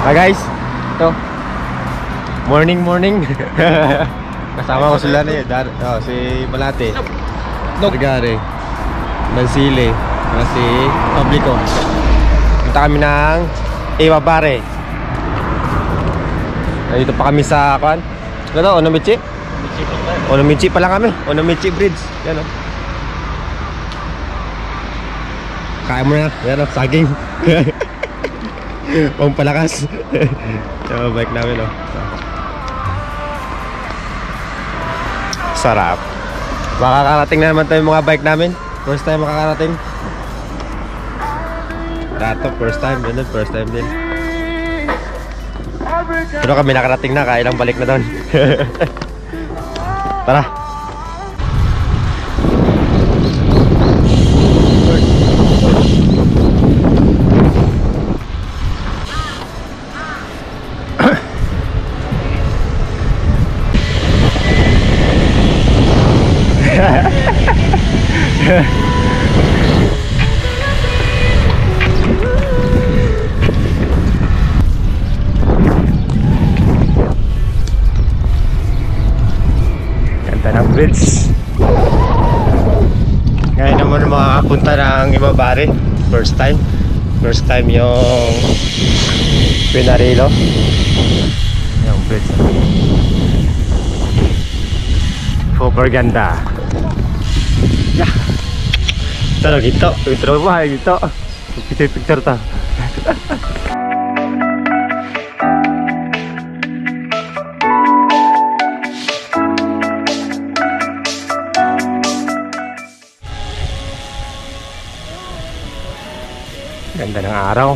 Guys, ito. Morning. Kasama ko sila si Malate, Vergare, Mansile, si Pablico. Punta kami ng Imabare. Nandito pa kami sa Onomichi? Onomichi pa lang kami. Onomichi Bridge. Yan o. Kaya mo na. Yan o, saging. Pampalakas. Yung bike namin o. Sarap. Makakarating na naman tayo mga bike namin. First time makakarating. Dato, first time. Yun din, first time din. Pero kami nakarating na, kaya lang balik na doon. Tara. Ng bridge. Ngayon naman makakapunta ng Imabare. First time yung Pinarilo. Yung bridge. Super ganda. Yeah. Tara gitu. Intro ba gitu. Picture ta. Ganda ng araw.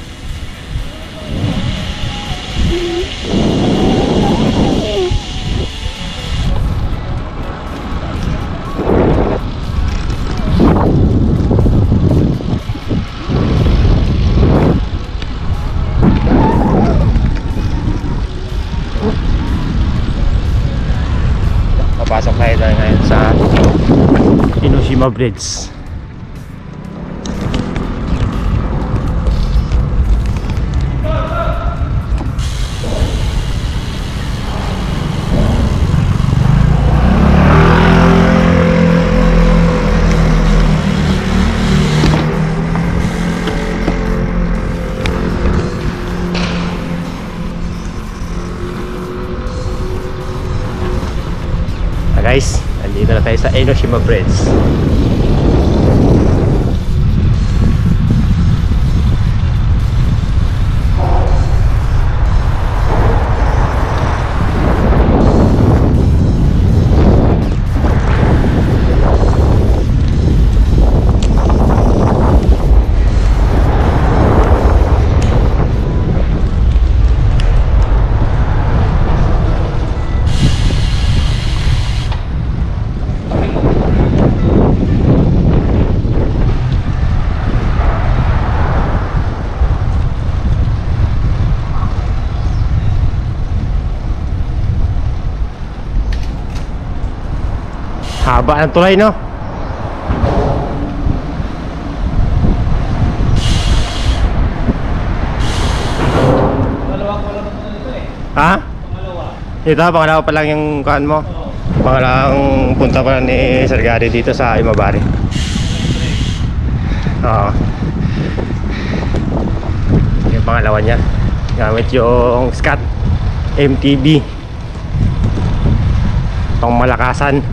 Papasok tayo ngayon sa Enoshima Bridge. Guys, nandito na tayo sa Enoshima Bridge. Haba ng tulay, no? Ha? Pangalawa pa lang yung kaan mo. Pangalawang punta pa lang ni Sir Gary dito sa Imabare. Oo. Yung pangalawa niya. Gamit yung Scott MTB. Pang malakasan.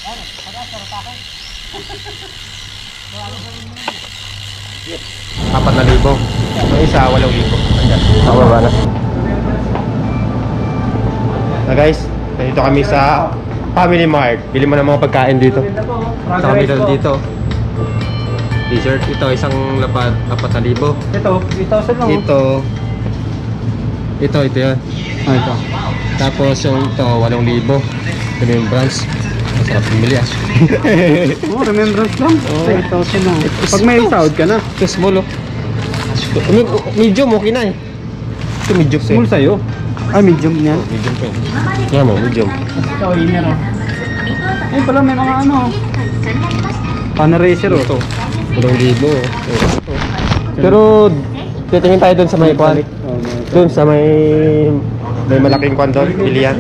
4,000. Yung isa, 8,000. Ayan, nakababa na. Na guys, nandito kami sa Family Mart. Bili mo ng mga pagkain dito. Sa kami dito. T-shirt. Ito, isang 4,000. Ito, 3,000 lang. Ito yan. Ah, ito. Tapos yung ito, 8,000. Remembrance. Masarap pumili ah. Oh, remembrance lang. 3,000 lang. Pag may sahod ka na. Ito small oh. Medium okay na eh. Ito medium sa'yo. Small sa'yo. Ah, medium niyan. Medium pa yun. Yan mo, medium. Ito, inner oh. Ayun pala, may mga ano. Pan-eraser oh. Ito. 8,000 oh. Pero titingin tayo doon sa may kwan. Doon sa may malaking kwan doon. Pilihan.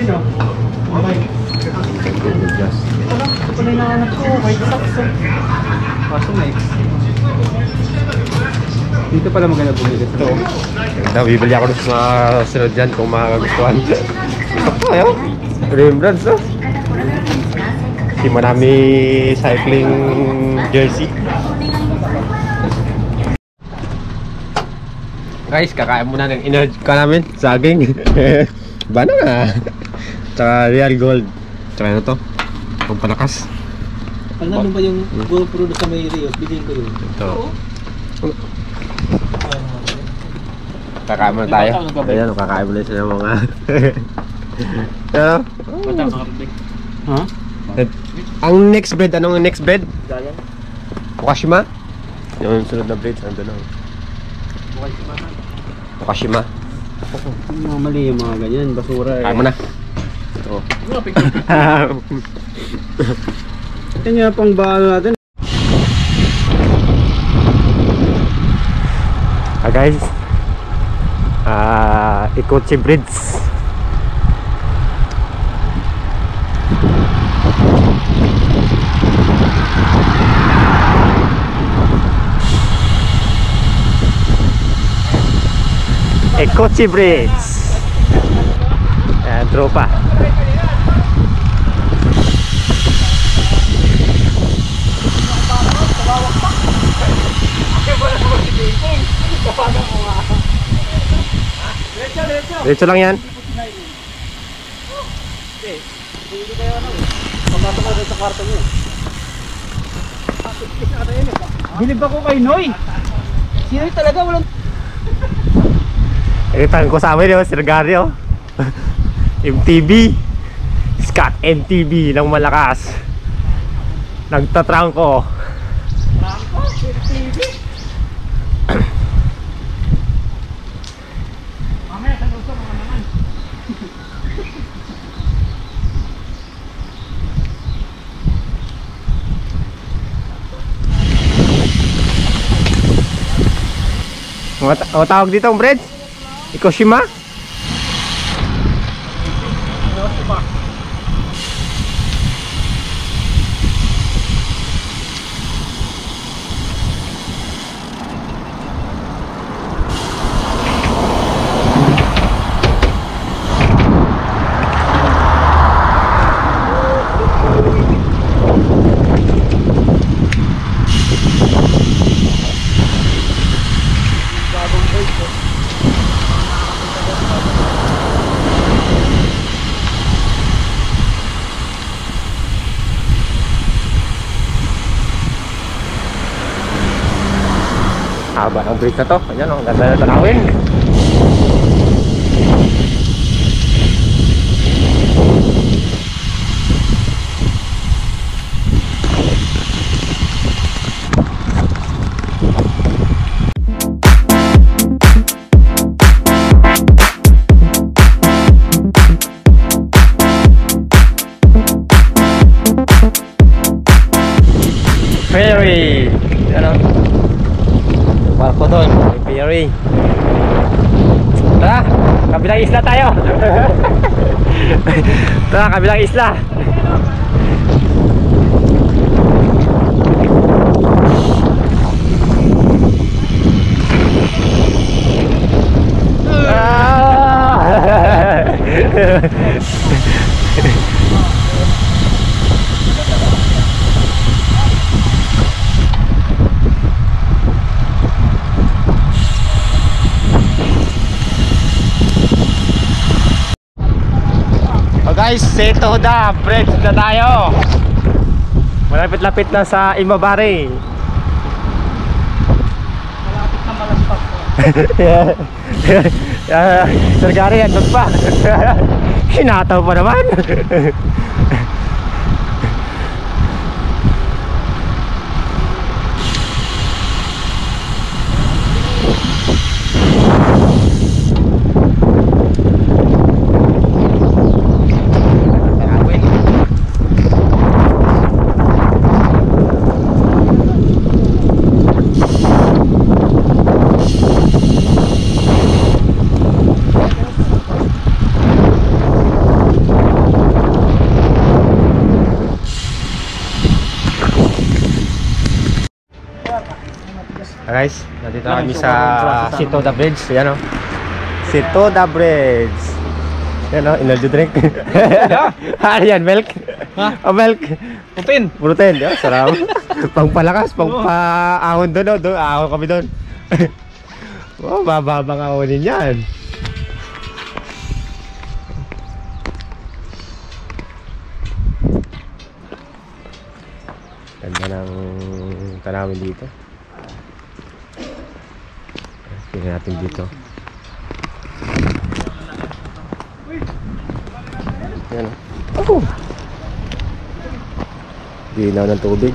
Ito pala yung anak ko. White socks oh. Kaso may dito pala maganda bumili ito. Ganda, bibili ako sa mga sunod dyan kung makagustuhan. Ito po, ayaw. Remembrance, no? Si Manami cycling jersey. Guys, kakain muna ng energy ka namin. Saging. Banana. Tsaka Real Gold. Tsaka ano to? Itong palakas. Pag naman ba yung GoPro sa may Rio, bilhin ko yun. Ito. Kakain muna tayo. Ayan, kakain muna sila mga ano? Ha? Ang next bread, anong next bread? Wakashima? Yung sunod na bread, nandun lang. Wakashima. Mga mali yung mga ganyan, basura eh. Kakain mo na. Oo. Yan yung pang baalo natin. Guys, Ikochi Bridge. Ikochi Bridge. Ayan, tropa. Diretso lang yan. Bilib ako kay Noy. Si Noy talaga walang... Itan ko sa amin yun, Sir Gary oh. MTV Scott MTV ng malakas. Nagtatrangko. Trangko? TV? Mamaya sa gusto mga naman. Ang tawag dito ang bread? Ikoshima? Haba ng bridge na to. Ayan o, ganda na tanawin. Ferry! Ayan o. Barko doon, may ferry. Tara, kabilang isla tayo. Tara, kabilang isla. guys, Seto da Bridge na tayo. Malapit-lapit na sa Imabari. Malapit na malaspak ko. Sir Gary, andun pa. Hinataw pa naman. Guys, nandito kami sa Seto da Bridge. Yan o, Seto da Bridge. Yan o, energy drink. Ano yan, milk? Ha? Oh, milk. Putin. Protein, yan, sarap. Pangpalakas, pangpa-ahon doon, doon, ahon kami doon. Oh, mababang ahonin yan. Ganda ng tanawin dito. Tingnan natin dito. Yan o. Oh! Dinaw ng tubig.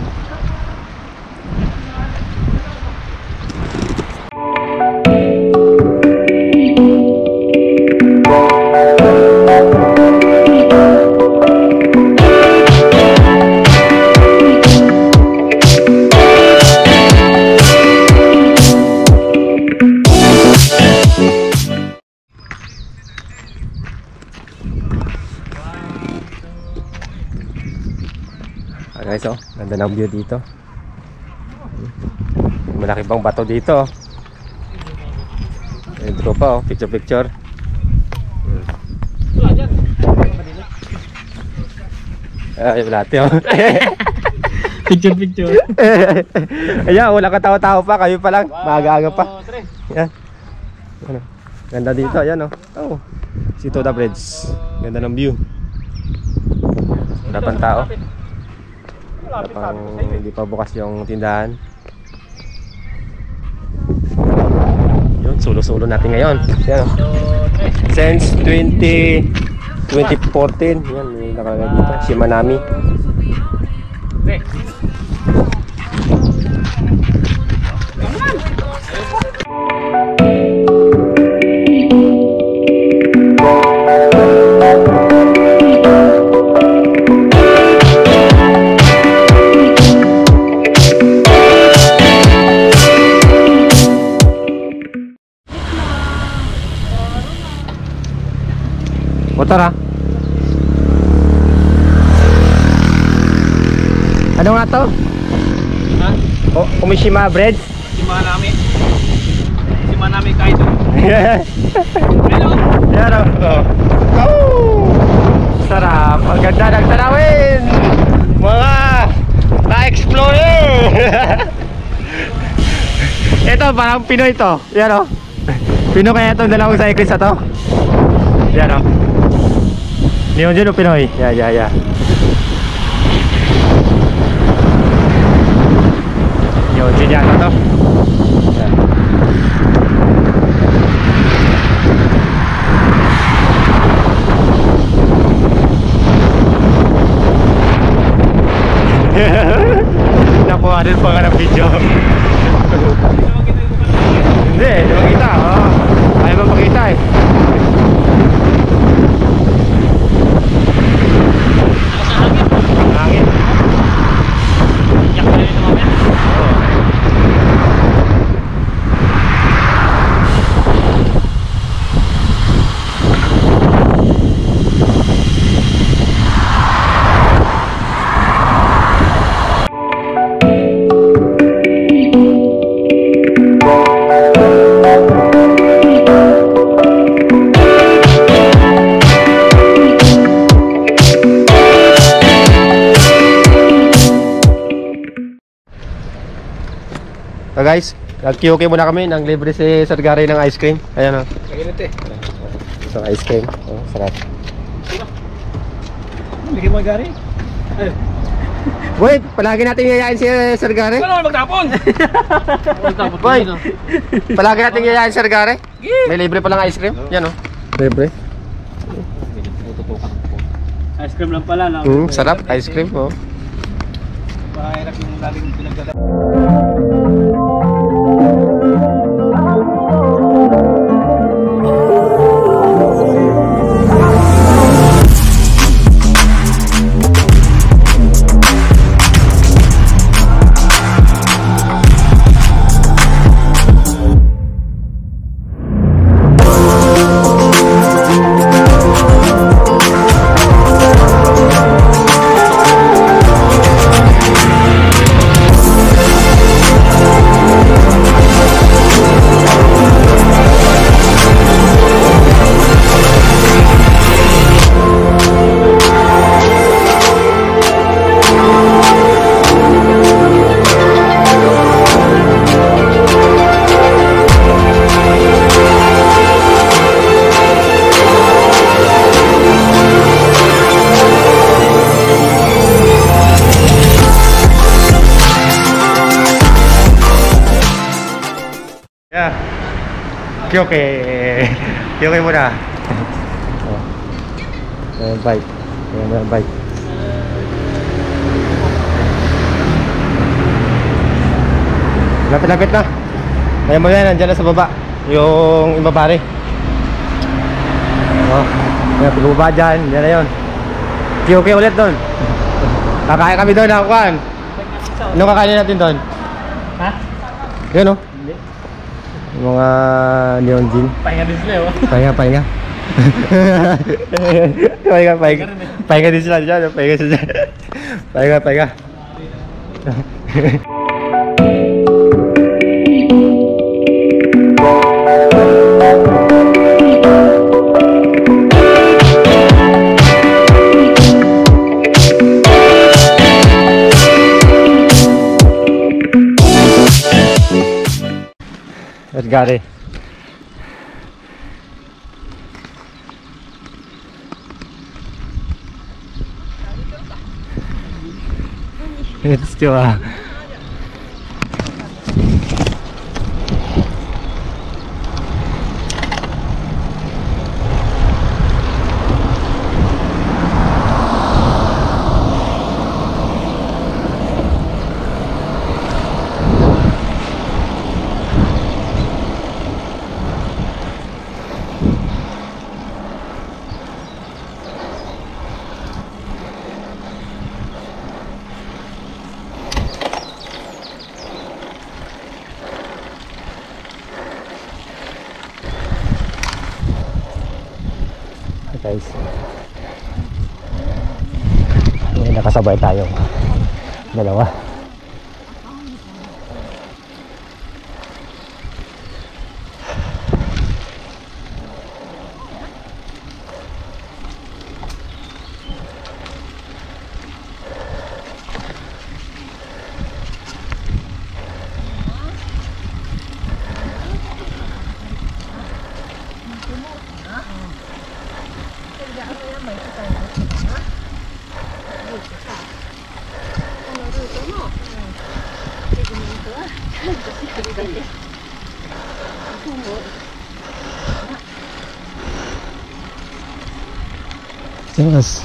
Guys, oh, ganda ng view dito. Malaki pang bato dito. Intro pa, oh, picture. Ay, wala tayo. Picture. Ayan, wala ka tao-tao pa, kayo pa lang. Maaga-aga pa. Yan. Ano? Ganda dito, ayan, oh. Oh. Seto da Bridge. Ganda ng view. Wala pang tao. Hindi pa bukas yung tindahan. Yun, solo-solo natin ngayon. Yan, since 2014. Yan, may nakalagay dito, Shimanami. Motor ha? Ano nga to? Ha? O, Umishima Bridge? Shimanami Kaido. Hello. Yan o. Oh! Sarap. Ang ganda ng tanawin. Mga na-explorer. Ito parang Pinoy to. Yan o. Pinoy kaya itong dalawang cyclist na to. Yan o. Neon dyan o Pinoy. Yeah. Neon dyan yata to. Nakuha din pa nga ng video. Hindi, di makita. Ayaw mo makita eh. Hangin. Yak ka rin naman yan. So guys, nag-QK muna kami. Nang libre si Sir Gary ng ice cream. Ayan o. Kaginit eh. So ice cream. Oh, sarap. Bigyan mo gari. Wait, palagi natin yayain si Sir Gare. Ano magtapon? Magtapon. Boy, palagi natin yayain si Sir Gare. May libre palang ice cream. Yan oh. Libre. Ice cream lang pala. Sarap, ice cream oh. Mahirap yung laging pinagdala. Yeah. Okay. Okay muna. Oh. Ayan, bike. Ayan, bike. Lapit-lapit na. Ayan mo yan, nandyan na sa baba. Yung imabari. Oh. Ayan, pagbaba dyan. Yan na yun. Okay ulit doon. Kakain kami doon, Kuan. Anong kakainin natin doon? Ha? Yun oh. Mga neon gin. Pahinga din sila, oh. Pahinga. Pahinga din sila dyan. Pahinga. Gare. It's still guys. May nakasabay tayong dalawa. Yes.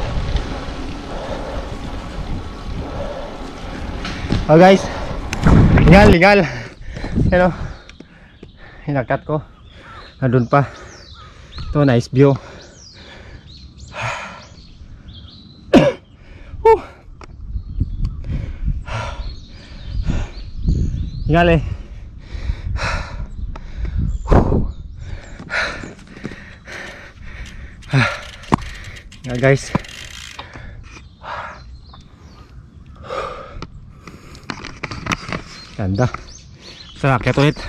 Oh guys, Lingal. Ano? Hinakat ko. Nandun pa. Ito, nice view. Lingal eh. Lingal guys. Ganda. Sarap kaya ulit.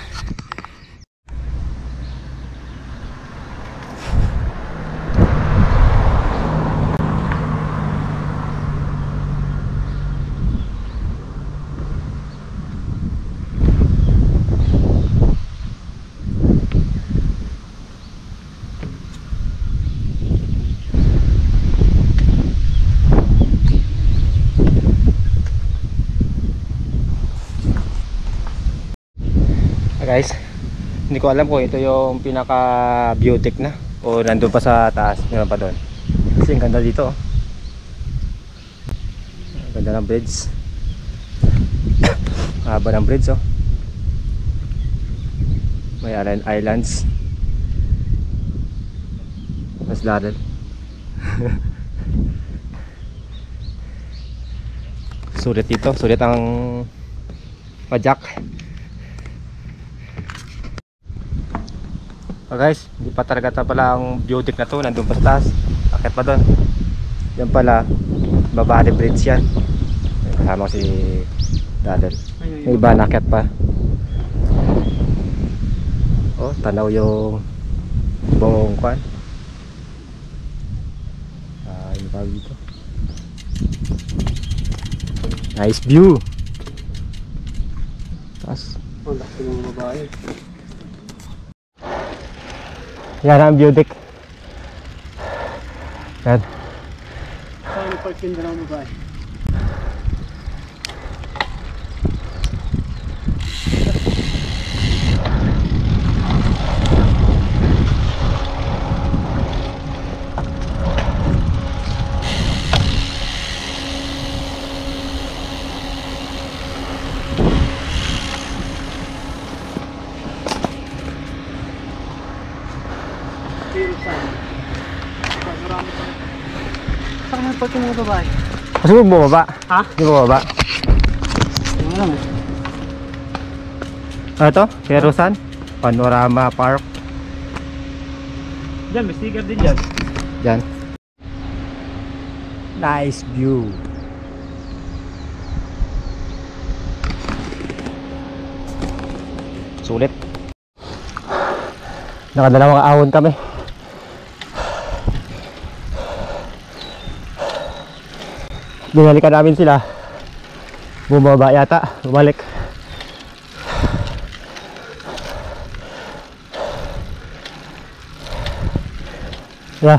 Guys, hindi ko alam kung ito yung pinaka beautic na o nandun pa sa taas, meron pa doon. Kasi ang ganda dito oh. Ganda ng bridge. Haba ng bridge oh. May islands. Mas daral. Sulit dito, sulit ang pajak. So guys, hindi pa talaga pala ang beautic na to, nandun pa sa taas. Akit pa doon. Yan pala, Babali Bridge yan. Kasama ko si Dadel. May iba nakit pa. Oh, tanaw yung buong kwan. Yung tawag dito. Nice view. Taas. Ang laki ng babae. Yan ang beautic. Yan. Saan yung parking na ng babae? Saan yung parking ng babae? Kasi mo bumaba. Ha? Hindi mo bumaba. Hindi alam eh. Ano to? Kerusan? Panorama Park. Diyan, may sticker din dyan. Yan. Nice view. Sulit. Nakadalawang ahon kami. Binalikan namin sila. Bumaba yata. Bumalik. Yeah.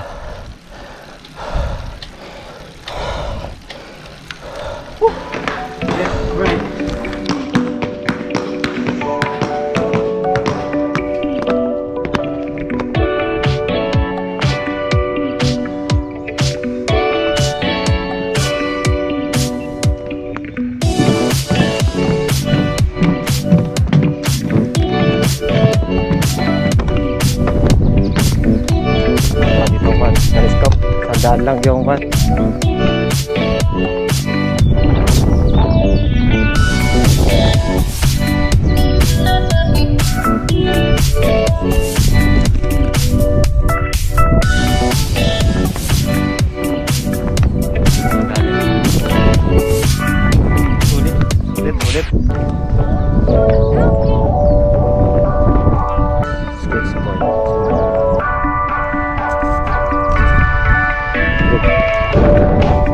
Sandaan lang yung kan. Sulit. Skate point.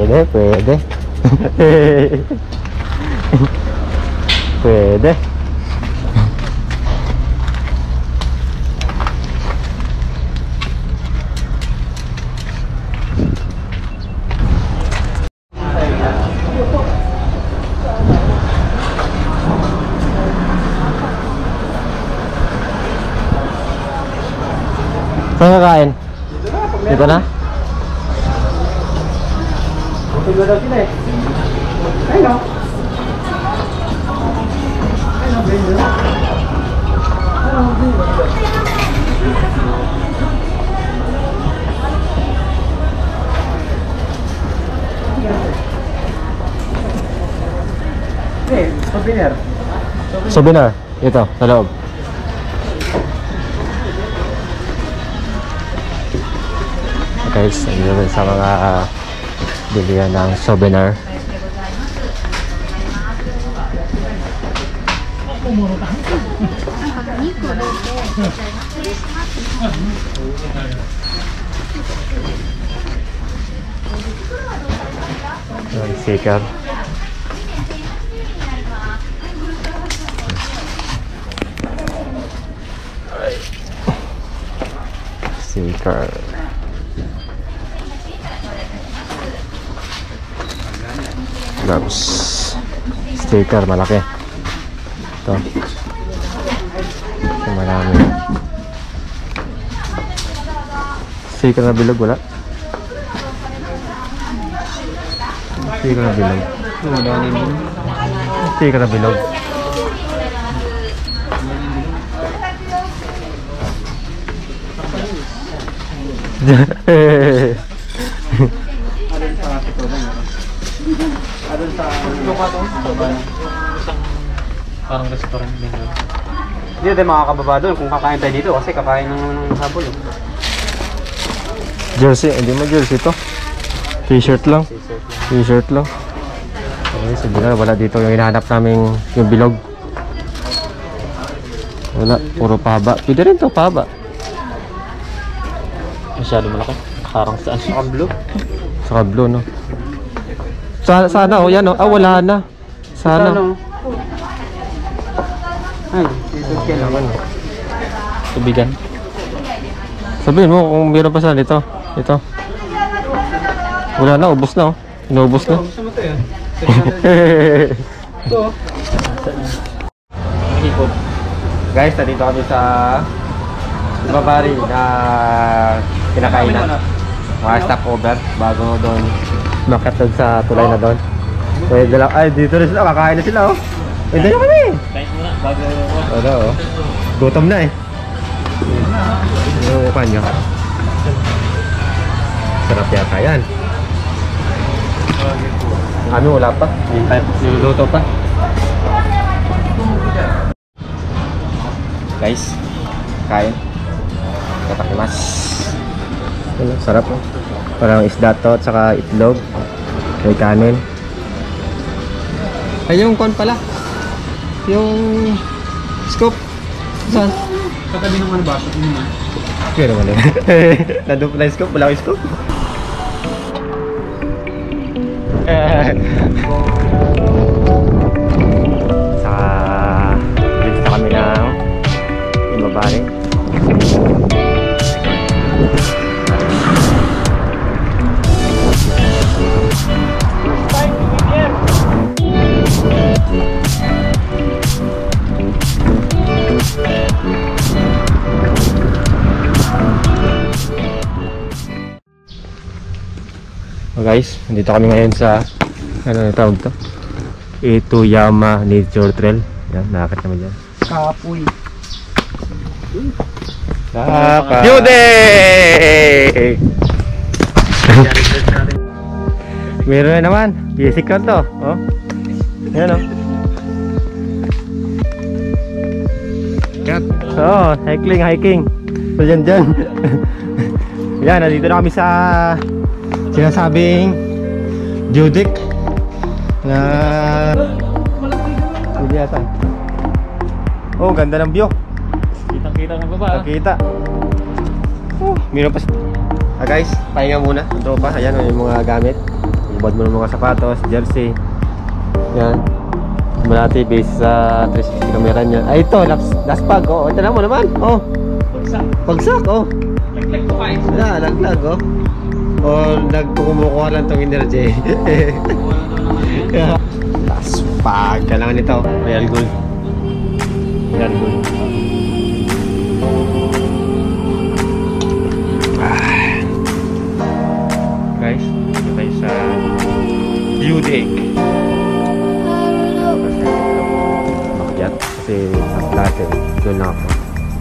Pwede, pwede. Pwede. Saan kakain? Dito na? Tignan daw sila eh. Ayun o. Ayun o, ayun o. Souvenir. Souvenir. Ito, sa loob. Guys, andito rin sa mga bilihan ng souvenir. Yung sticker. Sticker. Gloves. Sticker malaki. Ito. Ito marami. Sticker na bilog wala. Sticker na bilog. Sticker na bilog. Adun sa lupa to. Parang restaurant din doon. Hindi tayo makakababa doon kung kakain tayo dito kasi kakain ng habol. Jersey, hindi mo jersey to. T-shirt lang. T-shirt lang. Okay, sige na, wala dito yung hinahanap namin yung bilog. Wala, puro paba. Pwede rin to, paba. Masyado malaki. Parang saan? Saka blue. Saka blue, no? Sana, oh, yan, oh. Ah, wala na. Sana. Ay, dito kailangan. Tubigan. Sabihin mo kung meron pa sana dito. Ito. Wala na, ubos na, oh. Inubos na. Gusto mo to yun? Ito. Hipod. Guys, nandito kami sa Ibabari na kinakainan. Mga stopover bago doon makat doon sa tulay na doon. Pwede lang. Ay, dito na sila. Kakain na sila, oh. Pwede na kami. Kain muna bago. Wala, oh. Gutom na eh. Yung mukha nyo. Sarap yata yan. Kami wala pa. Niluluto pa. Guys, kain. Katakimas. Sarap, oh. Parang isda to at saka itlog. May kanin. Ay, yung kon pala. Yung scoop. Saan? Katabi ng ano ba? Ito naman. Kaya naman eh. Nandun pala yung scoop. Wala yung scoop. Saka dito na kami ng Ibabari. Oh guys, nandito kami ngayon sa ano tawag to? Ituyama Nature Trail. Yan, nakakit naman dyan. Kapoy. Jude! Meron na naman. Basic ka to. Oh. Ayan, oh. Cut. Oh, hiking. So dyan. Yan, nandito na kami sa sinasabing Judic na hindi yata. Oh, ganda ng view. Kitang-kita ng baba. Nakita. Meron pa. Guys, pahinga muna. Ang tropa. Ayan, yung mga gamit. ubad mo ng mga sapatos, jersey. Yan. Malati base sa 360 camera niya. Ay, ito, last pag, oh. Ito na mo naman, oh. Pagsak, oh. Laglag ko kain. Wala, laglag, oh. O, nagkukumukuha lang tong energy. Last pag, kailangan nito. Real gold. Real gold. Guys, dito tayo sa view deck. Makyat kasi sa dati doon na ako.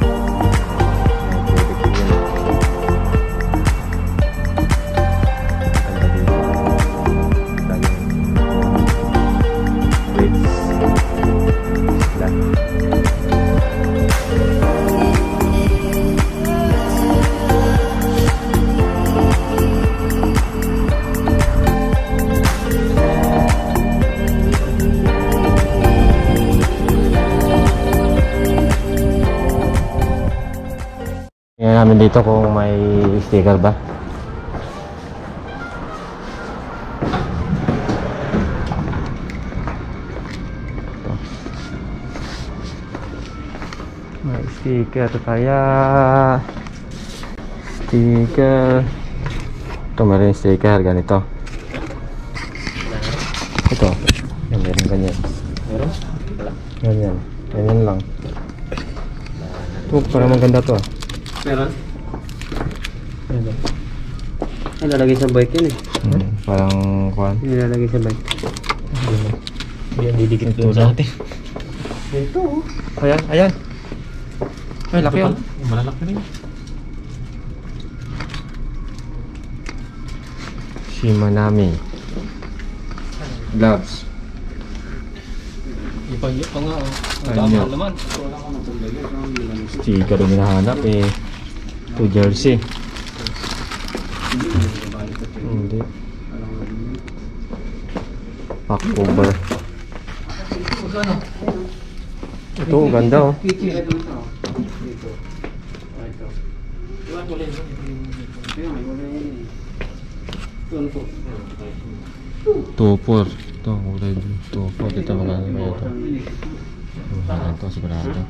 Tingnan namin dito kung may sticker ba. Ito. May sticker kaya. Sticker. Ito meron sticker ganito. Ito. Yan meron ganyan. Meron? Ganyan. Ganyan lang. Ito parang maganda to ah. Meron? Meron. Ay, lalagay sa bike yun eh. Parang kuhan. Nilalagay sa bike. Yan, didikit doon sa atin. Ito oh. Ayan, ayan. Ay, laki oh. Malalaki rin. Shimanami gloves. Ipa nga oh. Ayun yun. Naman. Sticker yung hinahanap eh. To jersey. Hindi. Pack cover. Ito, ganda oh. Tupor. Ito, kulay blue. Tupor. Ito, maganda kaya ito. Mahal ito, sigurado.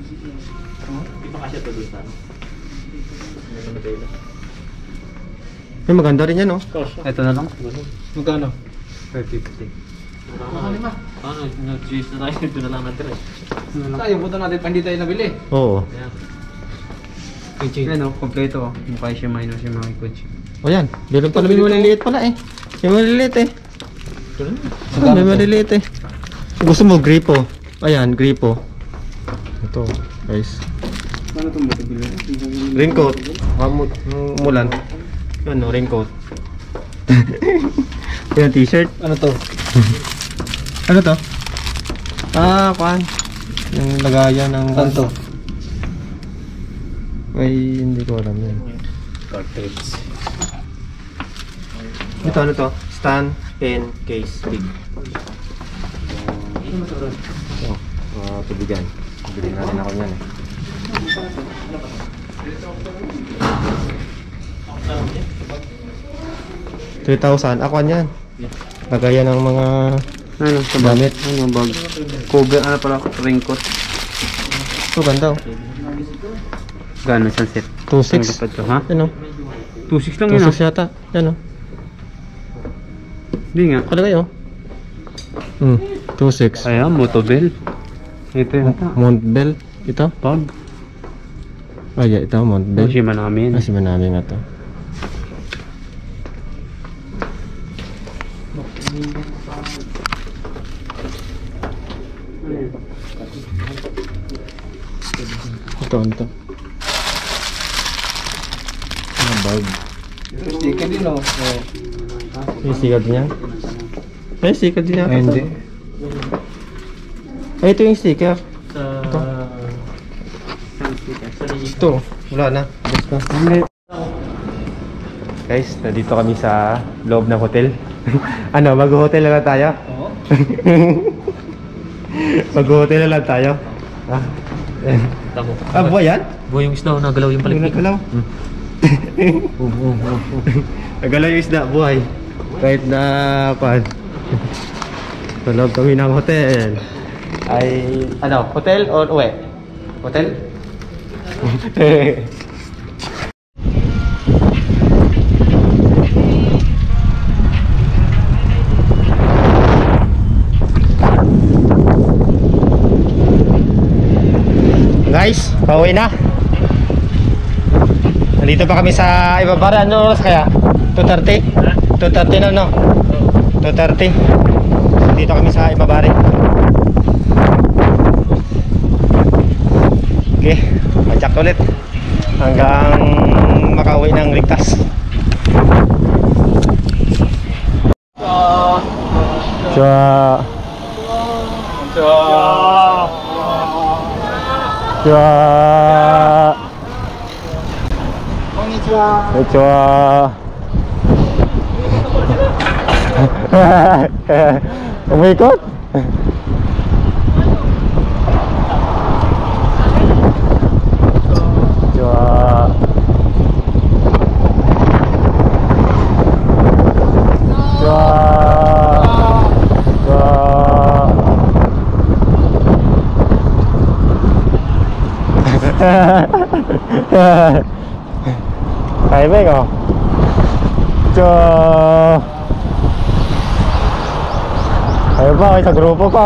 Ay, maganda rin yan oh. Ito na lang. Magkano? 550. Ano, nag-juice na tayo. Ito na lang natin eh. Tayo, punta natin pa hindi tayo nabili. Oo. Ano, kompleto oh. Mukha siya minus yung mga coach. O yan, meron pala may maliliit pala eh. May maliliit eh. May maliliit eh. Gusto mo gripo? Ayan, gripo. Ito, guys. Ano itong matibili? Raincoat. Mulan. Yun, no, raincoat. Yan, t-shirt. Ano to? Ano to? Ah, kuhan. Yung lagayan ng... Ano to? Ay, hindi ko alam yan. Cartridge. Ito, ano to? Stand, pen, case, big. Tubigan. Bili na rin ako yan eh. 3,000. Ako yan. Lagayan ng mga Ano, sa damit. Ano, bag? Cover, ano pala? Raincoat. Ito, ganda oh. Gano'n isang set? 2,600. Ito, ha? Yan oh. 2.6 lang yun 2,600 yata. Yan oh. Hindi nga. Kalagay oh. 2,600. Ayan, Motobel. Ito yun. Montbell. Ito? Pag. Ay, ito, Montbell. Shima namin. Ah, si Manami nga to. Ito, ito. Ano, bag. Sticker din o. May sticker din yan? May sticker din yan? Hindi. Ay, ito yung sticker. Ito. Ito, wala na. Basta. Guys, nandito kami sa loob ng hotel. Ano, mag-hotel na lang tayo? Oo. Mag-hotel na lang tayo. Ah, Tamo. ah buhay yan? Buhay yung isda, nagalaw yung palikpik. Nagalaw. Nagalaw yung isda, buhay. Kahit na pan. Tulog kami ng hotel. Ay, ano, hotel or uwi? Hotel? Guys, pauwi na. Nandito pa kami sa Ibabara. Ano oras kaya? 2:30? 2:30 na, no? 2:30. Dito kami sa Ibabara. Okay, majak ulit hanggang makauwi ng ligtas. Chua. Chua. Konnichiwa. Umikot? Kaibigan ko. Ayaw pa, sa grupo ko.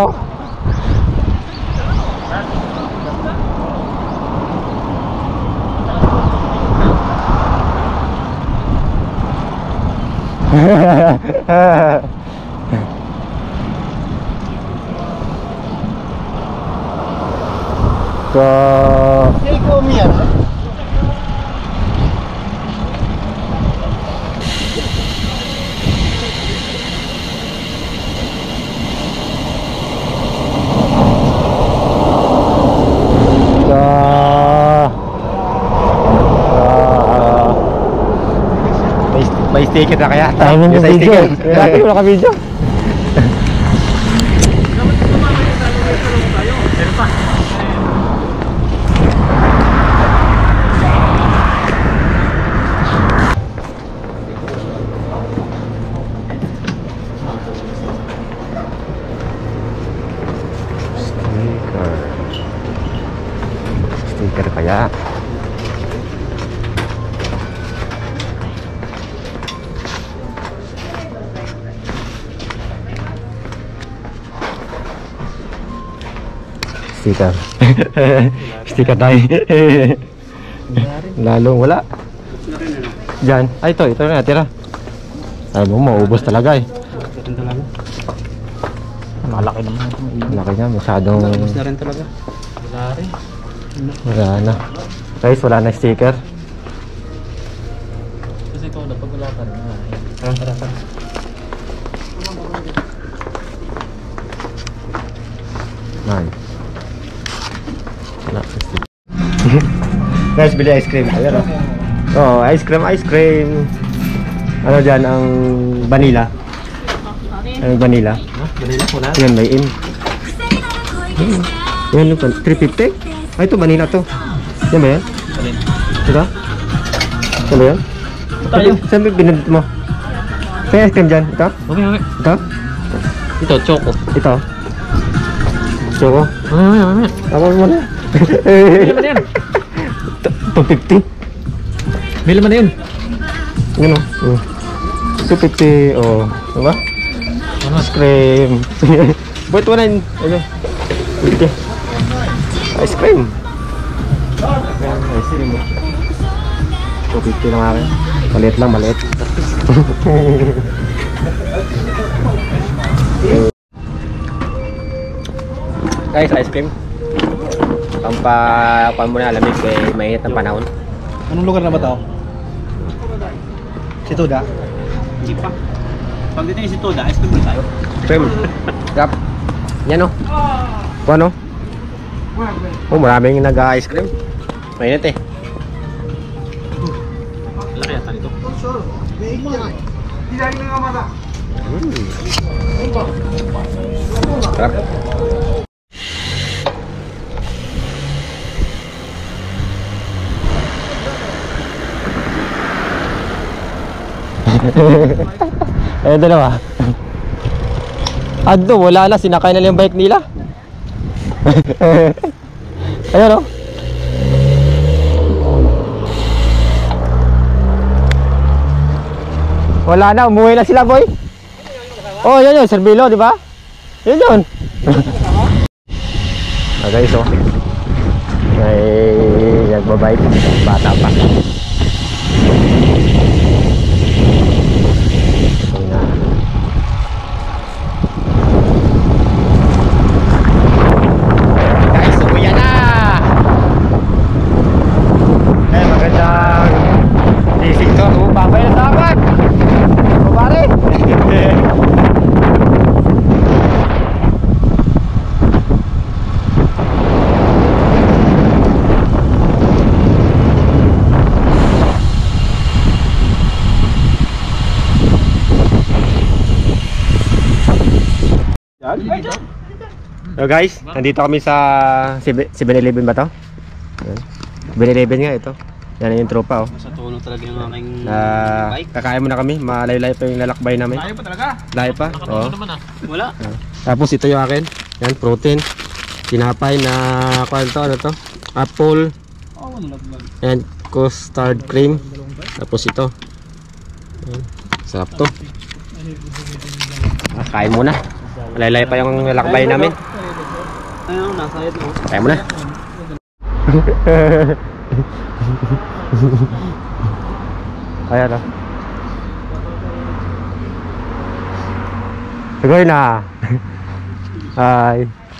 May sticker na kaya? Tayo ng video. Dati wala ka video. Sticker kaya? Sticker. Sticker tayo. Lalong wala. Diyan. Ay, ito na natira. Ay mo, maubos talaga eh. Malaki naman. Malaki niya, masyadong... Ubus na rin talaga. Wala rin. Wala na. Guys, wala na sticker. Kasi ikaw na pag-ulakan na. Tara. Nay. Wala sa sticker. Guys, bili ice cream. Ayan oh. Oh, ice cream. Ano dyan, ang vanilla. Ang vanilla. Manila ko na. Yan, may in. Yan, 350? Ay, ito, vanilla to. Yan ba yan? Alin? Ito? Ito ba yan? Tayo. Saan ba binadit mo? May ice cream dyan? Ito? Okay. Ito? Ito, choco. Ito? Choco? Mamaya. Ako mo na. May laman yan. 250? May laman na yun. Yan o. 250, oh. Diba? Ice cream. Wait, 1 ayun. Okay. Ice cream. Ayan, ice cream. 250 lang akin. Maliit lang, maliit. Guys, ice cream. Pampakuan mo na alamig kay mainit ng panahon. Anong lugar na ba ito? Si Tuda? Hindi pa. Pag dito yung si Toda, ice cream tayo. Cream. Grab. Yan o. Ano? Oh, maraming nag-ice cream. Mainit eh. Laki yata nito. Grab. Ayun, dalawa. Ado, wala na. Sinakay na yung bike nila. Ayun, oh. Wala na, umuwi na sila, boy. Oh, yan yun, Serbilo, di ba? Yun yun. Ah, guys, oh. May nagbabike, bata pa. Guys, umuwi na. Eh, magandang gising to. Babay na dapat. Pare. So guys, nandito kami sa 7-Eleven ba to? 7-Eleven nga ito. Yan yung tropa, oh. Sa tono talaga yung aking bike. Kakain muna kami, malayo-layo pa yung lalakbay namin. Layo pa talaga? Layo pa? Oo. Wala. Tapos ito yung akin. Yan, protein. Tinapay na, ano to? Apple. And custard cream. Tapos ito. Yan. Sarap to. Kain muna. Malayo-layo pa yung lalakbay namin. Ayun, nasa ito. Kain muna. Ayan, oh. Siguro na. Hi.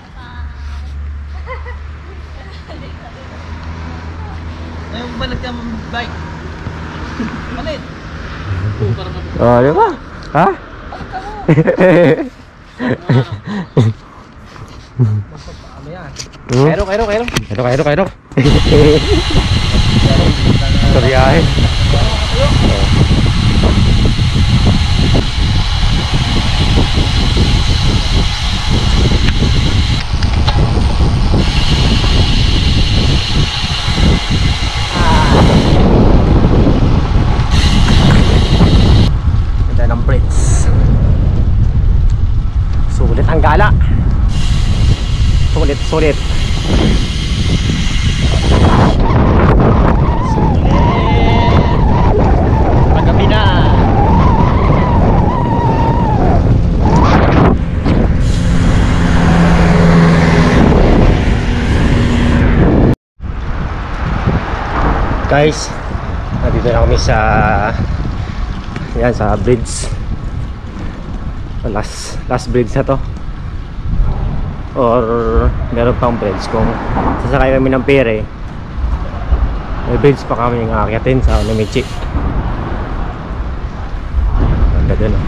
Ayun, balik yung bike. Balik. Oh, di ba? Ha? Kairo. Soryahe. Ganda ng brakes. Sulit ang gala. Sulit. Paggabi na. Guys, nandito na kami sa bridge. Last bridge na to. Or meron pang bridge kung sasakay kami ng pere. May bridge pa kami yung aakyatin sa Namichi. Ganda dun, oh.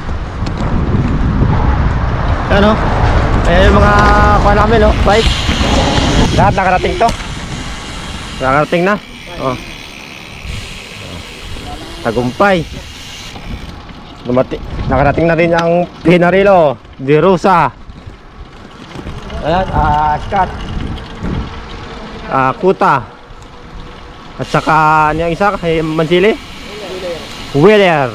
Ano? Ayan yung mga kuha namin, oh, bike. Lahat nakarating to. Nakarating na. Oh. Tagumpay. Nakarating na rin ang Pinarilo de Rosa. Ayan, Scott, Kuta, at saka ano yung isa kay Mansili? Wheeler.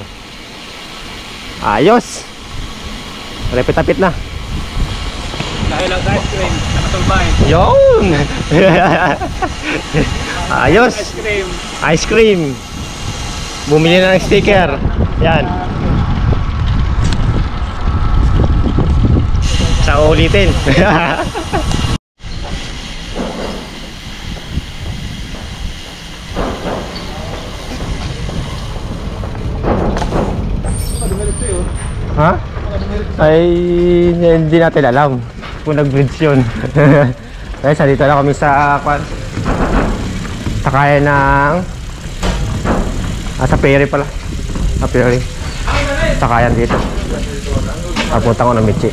Ayos. Repit-tapit na. Dahil lang ice cream, nakatulbay. Yun. Ayos. Ice cream. Bumili na ng sticker. Yan. Sa ulitin. Ha? Ay, hindi natin alam kung nag-bridge yun. Kaya sa dito na kami sa sakayan ng sa ferry pala. Sa ferry. Sakayan dito. Papunta ko ng Michi.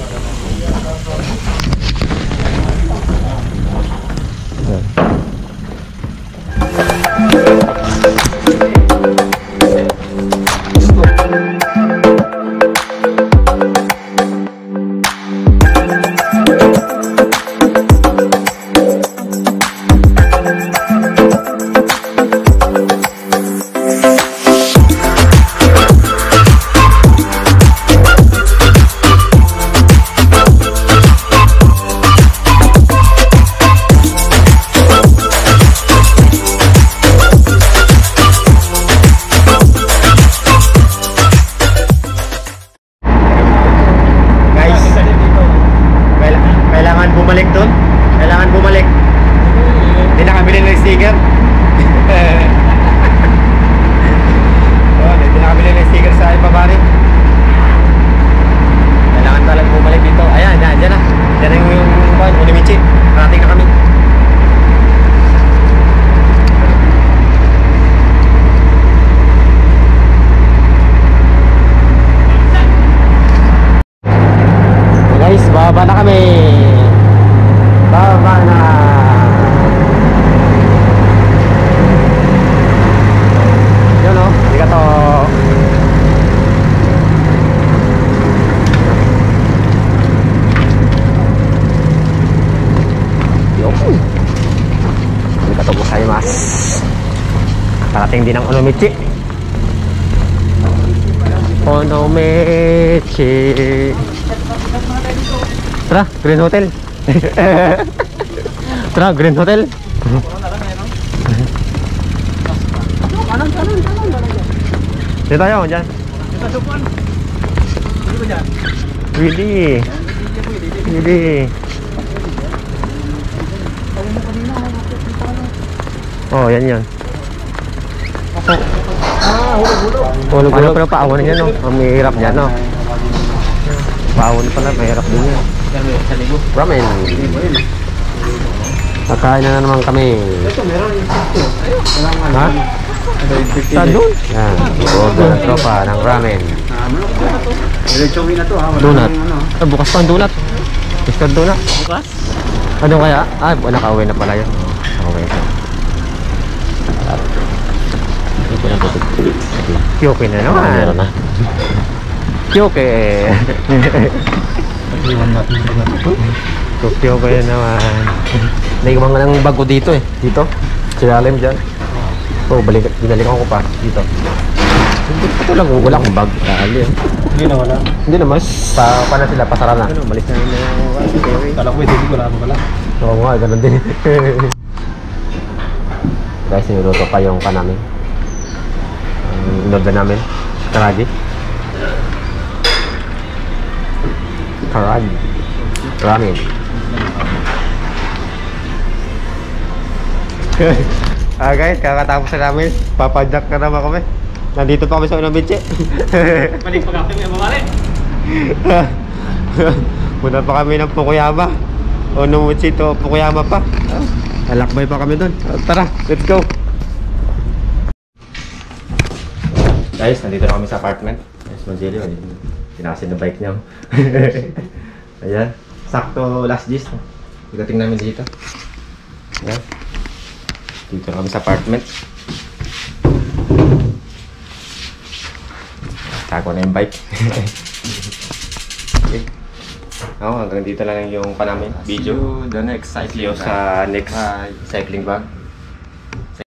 Dating din ang Onomichi. Onomichi. Tara, Green Hotel. Tara, Green Hotel. Kanan. Dito tayo, dyan. Ito supuan. Hindi ba dyan? Pwede. Pwede. Oh, yan. Hulog-hulog. Pero paawon yan, no? Ang mahirap dyan, no? Paawon pala, mahirap din yan. Ramen. Kakain na naman kami. Ito, meron yung sito. Ha? Saan doon? Yan. Order ng tropa ng ramen. Diretso na to ha. Donut. Ah, bukas pa ang donut. Mr. Donut. Bukas? Ano kaya? Ah, nakauwi na pala yun. Okay. Kyoke na naman. Meron na. Kyoke. Kyoke na naman. Naiwan nga ng bago dito eh. Dito. Silalim dyan. Oh, binalikan ko pa. Dito. Ito lang. Wala akong bag. Kali eh. Hindi na wala. Hindi naman. Paano sila? Pasara na. Ano, malis na yung Kala ko hindi ko lang pala. oo nga, ganun din. Guys, niluluto pa yung namin. Inorder namin. Karagi. Ramen. Guys, kakatapos na namin. Papadyak na naman kami. Nandito pa kami sa Onomichi. Balik pa kami may mabalik. Punta pa kami ng Fukuyama. Onomichi to Fukuyama pa. Alakbay pa kami doon. Tara, let's go. Guys, nandito na kami sa apartment. Guys, Manjili, tinasin na bike niya. Ayan, sakto last gist. Igating namin dito. Ayan. Dito na kami sa apartment. Tago na yung bike. Okay. Hanggang dito na lang yung namin video. The next See you sa next cycling vlog.